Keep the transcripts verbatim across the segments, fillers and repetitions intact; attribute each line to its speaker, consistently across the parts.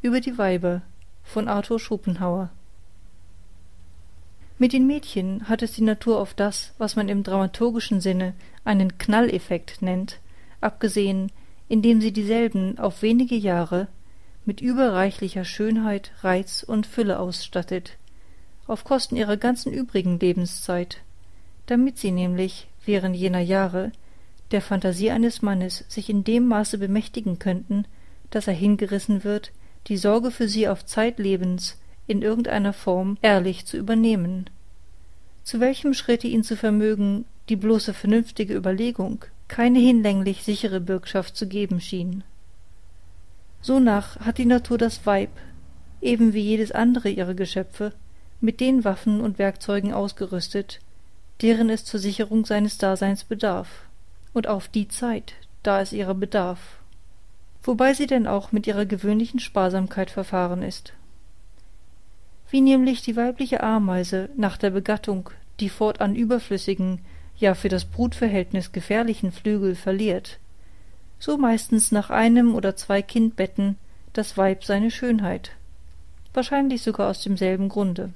Speaker 1: über die Weiber von Arthur Schopenhauer. Mit den Mädchen hat es die Natur auf das, was man im dramaturgischen Sinne einen Knalleffekt nennt, abgesehen, indem sie dieselben auf wenige Jahre mit überreichlicher Schönheit, Reiz und Fülle ausstattet, auf Kosten ihrer ganzen übrigen Lebenszeit, damit sie nämlich während jener Jahre der Phantasie eines Mannes sich in dem Maße bemächtigen könnten, dass er hingerissen wird, die Sorge für sie auf zeitlebens in irgendeiner Form ehrlich zu übernehmen, zu welchem Schritte ihn zu vermögen die bloße vernünftige Überlegung keine hinlänglich sichere Bürgschaft zu geben schien. Sonach hat die Natur das Weib, eben wie jedes andere ihrer Geschöpfe, mit den Waffen und Werkzeugen ausgerüstet, deren es zur Sicherung seines Daseins bedarf, und auf die Zeit, da es ihrer bedarf, wobei sie denn auch mit ihrer gewöhnlichen Sparsamkeit verfahren ist. Wie nämlich die weibliche Ameise nach der Begattung die fortan überflüssigen, ja für das Brutverhältnis gefährlichen Flügel verliert, so meistens nach einem oder zwei Kindbetten das Weib seine Schönheit, wahrscheinlich sogar aus demselben Grunde.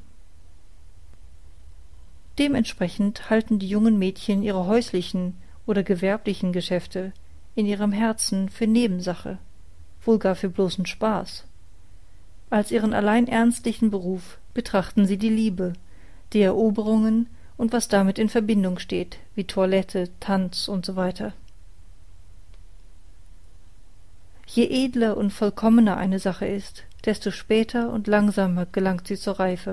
Speaker 1: Dementsprechend halten die jungen Mädchen ihre häuslichen oder gewerblichen Geschäfte in ihrem Herzen für Nebensache, wohl gar für bloßen Spaß. Als ihren allein ernstlichen Beruf betrachten sie die Liebe, die Eroberungen und was damit in Verbindung steht, wie Toilette, Tanz und so weiter. Je edler und vollkommener eine Sache ist, desto später und langsamer gelangt sie zur Reife.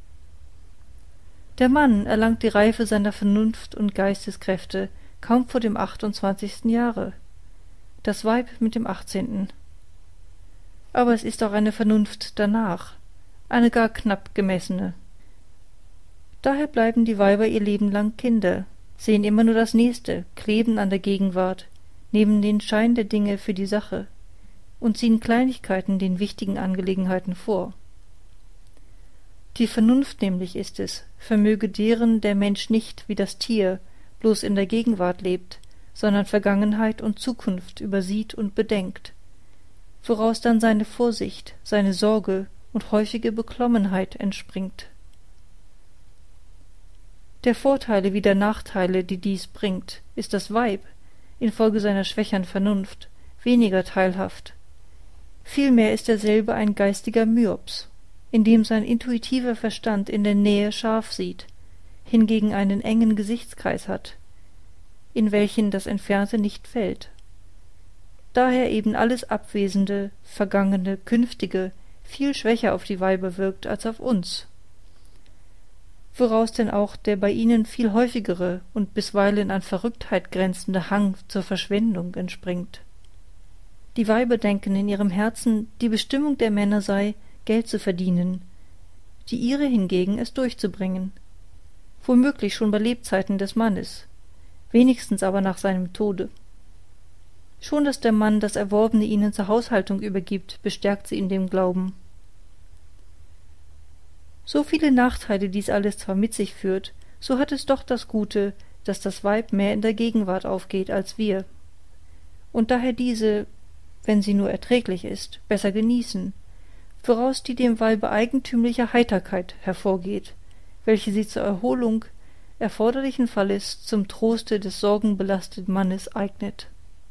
Speaker 1: Der Mann erlangt die Reife seiner Vernunft und Geisteskräfte kaum vor dem achtundzwanzigsten Jahre, das Weib mit dem achtzehnten. Aber es ist auch eine Vernunft danach, eine gar knapp gemessene. Daher bleiben die Weiber ihr Leben lang Kinder, sehen immer nur das Nächste, kleben an der Gegenwart, nehmen den Schein der Dinge für die Sache und ziehen Kleinigkeiten den wichtigen Angelegenheiten vor. Die Vernunft nämlich ist es, vermöge deren der Mensch nicht wie das Tier bloß in der Gegenwart lebt, sondern Vergangenheit und Zukunft übersieht und bedenkt, woraus dann seine Vorsicht, seine Sorge und häufige Beklommenheit entspringt. Der Vorteile wie der Nachteile, die dies bringt, ist das Weib, infolge seiner schwächern Vernunft, weniger teilhaft. Vielmehr ist derselbe ein geistiger Myops, in dem sein intuitiver Verstand in der Nähe scharf sieht, hingegen einen engen Gesichtskreis hat, in welchen das Entfernte nicht fällt. Daher eben alles Abwesende, Vergangene, Künftige viel schwächer auf die Weiber wirkt als auf uns, woraus denn auch der bei ihnen viel häufigere und bisweilen an Verrücktheit grenzende Hang zur Verschwendung entspringt. Die Weiber denken in ihrem Herzen, die Bestimmung der Männer sei, Geld zu verdienen, die ihre hingegen es durchzubringen, womöglich schon bei Lebzeiten des Mannes, wenigstens aber nach seinem Tode. Schon daß der Mann das Erworbene ihnen zur Haushaltung übergibt, bestärkt sie in dem Glauben. So viele Nachteile dies alles zwar mit sich führt, so hat es doch das Gute, daß das Weib mehr in der Gegenwart aufgeht als wir, und daher diese, wenn sie nur erträglich ist, besser genießen, woraus die dem Weibe eigentümliche Heiterkeit hervorgeht, welche sie zur Erholung erforderlichen Falles zum Troste des sorgenbelasteten Mannes eignet.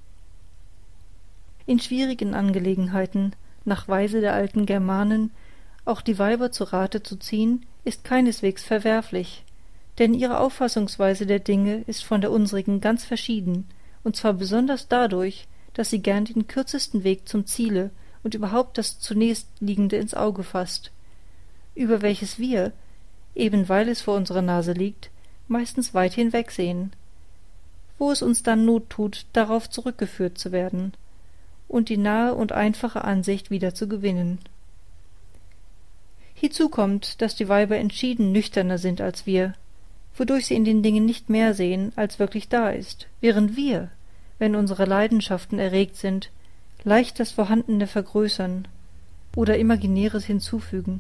Speaker 1: In schwierigen Angelegenheiten, nach Weise der alten Germanen, auch die Weiber zu Rate zu ziehen, ist keineswegs verwerflich, denn ihre Auffassungsweise der Dinge ist von der unsrigen ganz verschieden, und zwar besonders dadurch, daß sie gern den kürzesten Weg zum Ziele und überhaupt das zunächst liegende ins Auge faßt, über welches wir, eben weil es vor unserer Nase liegt, meistens weit hinwegsehen, wo es uns dann not tut, darauf zurückgeführt zu werden und die nahe und einfache Ansicht wieder zu gewinnen. Hiezu kommt, daß die Weiber entschieden nüchterner sind als wir, wodurch sie in den Dingen nicht mehr sehen, als wirklich da ist, während wir, wenn unsere Leidenschaften erregt sind, leicht das Vorhandene vergrößern oder Imaginäres hinzufügen.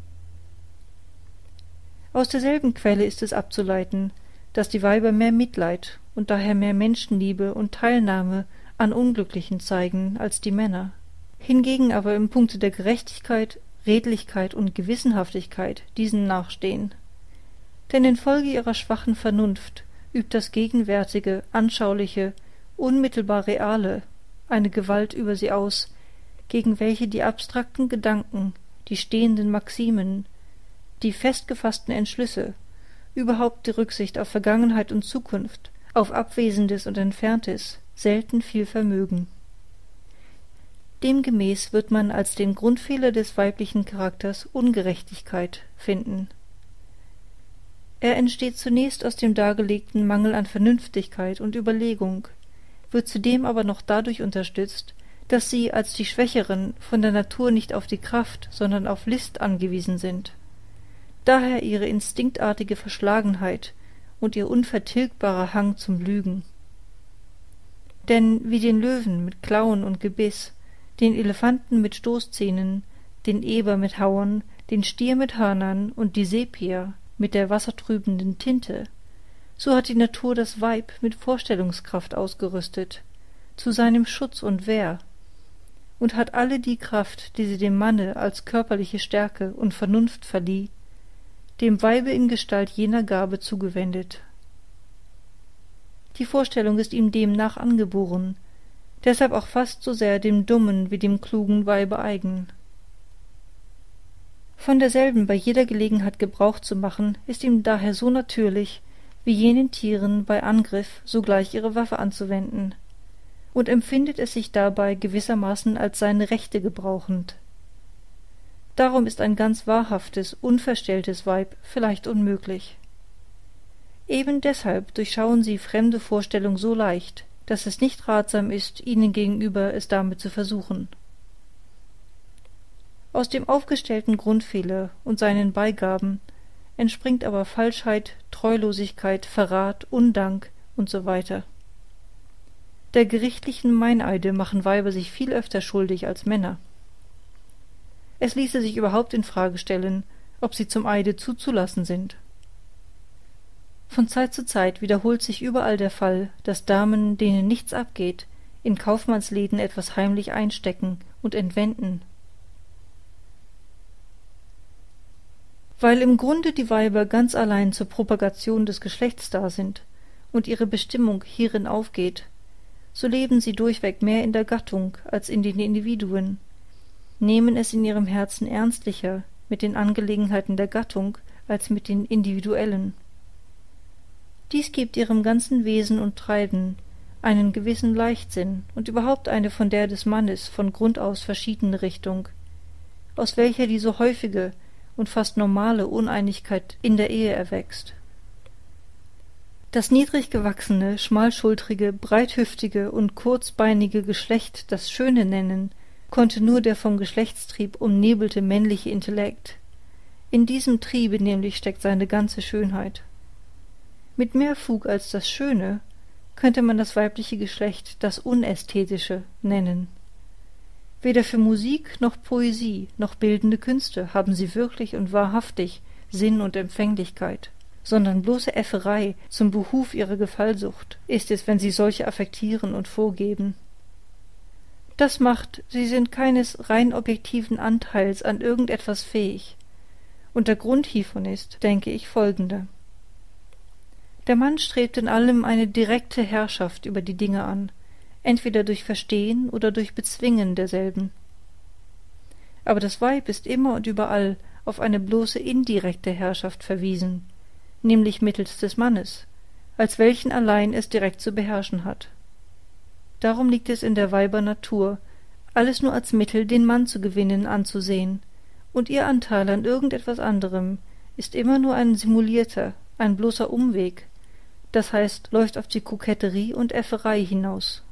Speaker 1: Aus derselben Quelle ist es abzuleiten, daß die Weiber mehr Mitleid und daher mehr Menschenliebe und Teilnahme an Unglücklichen zeigen als die Männer, hingegen aber im Punkte der Gerechtigkeit, Redlichkeit und Gewissenhaftigkeit diesen nachstehen. Denn infolge ihrer schwachen Vernunft übt das gegenwärtige, anschauliche, unmittelbar Reale eine Gewalt über sie aus, gegen welche die abstrakten Gedanken, die stehenden Maximen, die festgefassten Entschlüsse, überhaupt die Rücksicht auf Vergangenheit und Zukunft, auf Abwesendes und Entferntes, selten viel vermögen. Demgemäß wird man als den Grundfehler des weiblichen Charakters Ungerechtigkeit finden. Er entsteht zunächst aus dem dargelegten Mangel an Vernünftigkeit und Überlegung, wird zudem aber noch dadurch unterstützt, dass sie als die Schwächeren von der Natur nicht auf die Kraft, sondern auf List angewiesen sind. Daher ihre instinktartige Verschlagenheit und ihr unvertilgbarer Hang zum Lügen. Denn wie den Löwen mit Klauen und Gebiss, den Elefanten mit Stoßzähnen, den Eber mit Hauern, den Stier mit Hörnern und die Sepia mit der wassertrübenden Tinte, so hat die Natur das Weib mit Vorstellungskraft ausgerüstet, zu seinem Schutz und Wehr, und hat alle die Kraft, die sie dem Manne als körperliche Stärke und Vernunft verlieh, dem Weibe in Gestalt jener Gabe zugewendet. Die Vorstellung ist ihm demnach angeboren, deshalb auch fast so sehr dem dummen wie dem klugen Weibe eigen. Von derselben bei jeder Gelegenheit Gebrauch zu machen, ist ihm daher so natürlich, wie jenen Tieren bei Angriff sogleich ihre Waffe anzuwenden, und empfindet es sich dabei gewissermaßen als seine Rechte gebrauchend. Darum ist ein ganz wahrhaftes, unverstelltes Weib vielleicht unmöglich. Eben deshalb durchschauen sie fremde Vorstellung so leicht, dass es nicht ratsam ist, ihnen gegenüber es damit zu versuchen. Aus dem aufgestellten Grundfehler und seinen Beigaben entspringt aber Falschheit, Treulosigkeit, Verrat, Undank und so weiter. Der gerichtlichen Meineide machen Weiber sich viel öfter schuldig als Männer. Es ließe sich überhaupt in Frage stellen, ob sie zum Eide zuzulassen sind. Von Zeit zu Zeit wiederholt sich überall der Fall, dass Damen, denen nichts abgeht, in Kaufmannsläden etwas heimlich einstecken und entwenden. Weil im Grunde die Weiber ganz allein zur Propagation des Geschlechts da sind und ihre Bestimmung hierin aufgeht, so leben sie durchweg mehr in der Gattung als in den Individuen, nehmen es in ihrem Herzen ernstlicher mit den Angelegenheiten der Gattung als mit den individuellen. Dies gibt ihrem ganzen Wesen und Treiben einen gewissen Leichtsinn und überhaupt eine von der des Mannes von Grund aus verschiedene Richtung, aus welcher die so häufige und fast normale Uneinigkeit in der Ehe erwächst. Das niedrig gewachsene, schmalschultrige, breithüftige und kurzbeinige Geschlecht das Schöne nennen, konnte nur der vom Geschlechtstrieb umnebelte männliche Intellekt. In diesem Triebe nämlich steckt seine ganze Schönheit. Mit mehr Fug als das Schöne könnte man das weibliche Geschlecht das Unästhetische nennen. Weder für Musik noch Poesie noch bildende Künste haben sie wirklich und wahrhaftig Sinn und Empfänglichkeit, sondern bloße Äfferei zum Behuf ihrer Gefallsucht ist es, wenn sie solche affektieren und vorgeben. Das macht, sie sind keines rein objektiven Anteils an irgend etwas fähig, und der Grund hievon ist, denke ich, folgender. Der Mann strebt in allem eine direkte Herrschaft über die Dinge an, entweder durch Verstehen oder durch Bezwingen derselben. Aber das Weib ist immer und überall auf eine bloße indirekte Herrschaft verwiesen, nämlich mittels des Mannes, als welchen allein es direkt zu beherrschen hat. Darum liegt es in der Weibernatur, alles nur als Mittel, den Mann zu gewinnen, anzusehen, und ihr Anteil an irgend etwas anderem ist immer nur ein simulierter, ein bloßer Umweg, das heißt, läuft auf die Koketterie und Äfferei hinaus.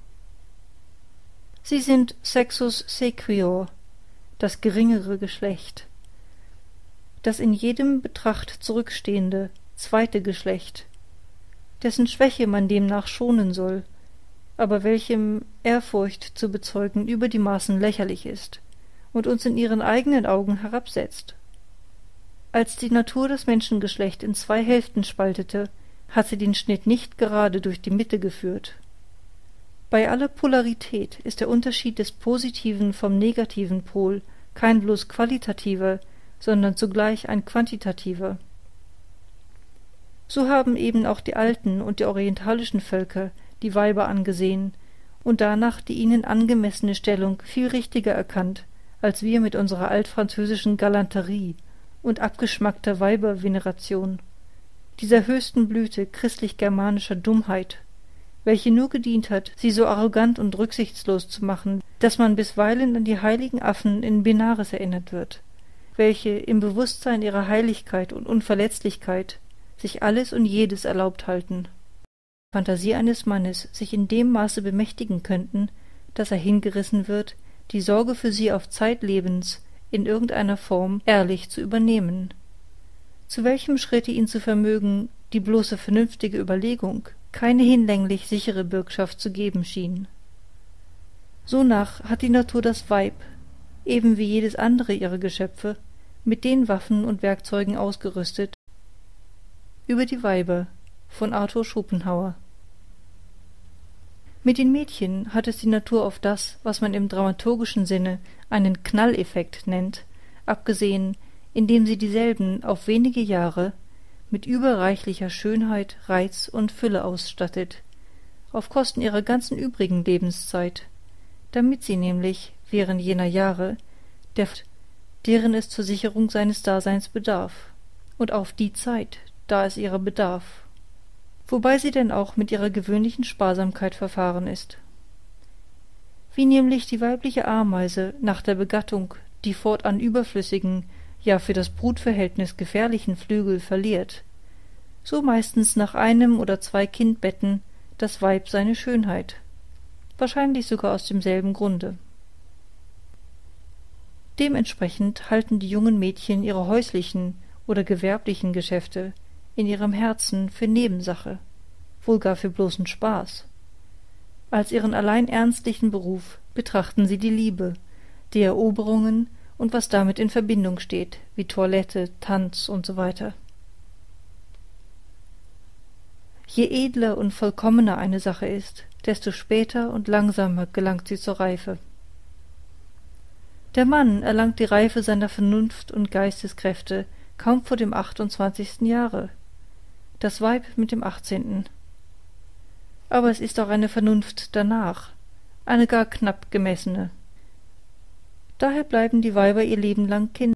Speaker 1: Sie sind sexus sequior, das geringere Geschlecht, das in jedem Betracht zurückstehende, zweite Geschlecht, dessen Schwäche man demnach schonen soll, aber welchem Ehrfurcht zu bezeugen über die Maßen lächerlich ist und uns in ihren eigenen Augen herabsetzt. Als die Natur das Menschengeschlecht in zwei Hälften spaltete, hat sie den Schnitt nicht gerade durch die Mitte geführt. Bei aller Polarität ist der Unterschied des positiven vom negativen Pol kein bloß qualitativer, sondern zugleich ein quantitativer. So haben eben auch die alten und die orientalischen Völker die Weiber angesehen und danach die ihnen angemessene Stellung viel richtiger erkannt, als wir mit unserer altfranzösischen Galanterie und abgeschmackter Weiberveneration, dieser höchsten Blüte christlich-germanischer Dummheit, welche nur gedient hat, sie so arrogant und rücksichtslos zu machen, dass man bisweilen an die heiligen Affen in Benares erinnert wird, welche im Bewußtsein ihrer Heiligkeit und Unverletzlichkeit sich alles und jedes erlaubt halten. Phantasie eines Mannes sich in dem Maße bemächtigen könnten, dass er hingerissen wird, die Sorge für sie auf zeitlebens in irgendeiner Form ehrlich zu übernehmen. Zu welchem Schritte ihn zu vermögen, die bloße vernünftige Überlegung keine hinlänglich sichere Bürgschaft zu geben schien. Sonach hat die Natur das Weib, eben wie jedes andere ihrer Geschöpfe, mit den Waffen und Werkzeugen ausgerüstet. Über die Weiber von Arthur Schopenhauer. Mit den Mädchen hat es die Natur auf das, was man im dramaturgischen Sinne einen Knalleffekt nennt, abgesehen, indem sie dieselben auf wenige Jahre mit überreichlicher Schönheit, Reiz und Fülle ausstattet, auf Kosten ihrer ganzen übrigen Lebenszeit, damit sie nämlich während jener Jahre, der, deren es zur Sicherung seines Daseins bedarf, und auf die Zeit, da es ihrer bedarf, wobei sie denn auch mit ihrer gewöhnlichen Sparsamkeit verfahren ist. Wie nämlich die weibliche Ameise nach der Begattung die fortan überflüssigen, ja für das Brutverhältnis gefährlichen Flügel verliert, so meistens nach einem oder zwei Kindbetten das Weib seine Schönheit, wahrscheinlich sogar aus demselben Grunde. Dementsprechend halten die jungen Mädchen ihre häuslichen oder gewerblichen Geschäfte in ihrem Herzen für Nebensache, wohl gar für bloßen Spaß. Als ihren allein ernstlichen Beruf betrachten sie die Liebe, die Eroberungen und was damit in Verbindung steht, wie Toilette, Tanz und so weiter. Je edler und vollkommener eine Sache ist, desto später und langsamer gelangt sie zur Reife. Der Mann erlangt die Reife seiner Vernunft und Geisteskräfte kaum vor dem achtundzwanzigsten Jahre, das Weib mit dem achtzehnten. Aber es ist auch eine Vernunft danach, eine gar knapp gemessene. Daher bleiben die Weiber ihr Leben lang Kinder.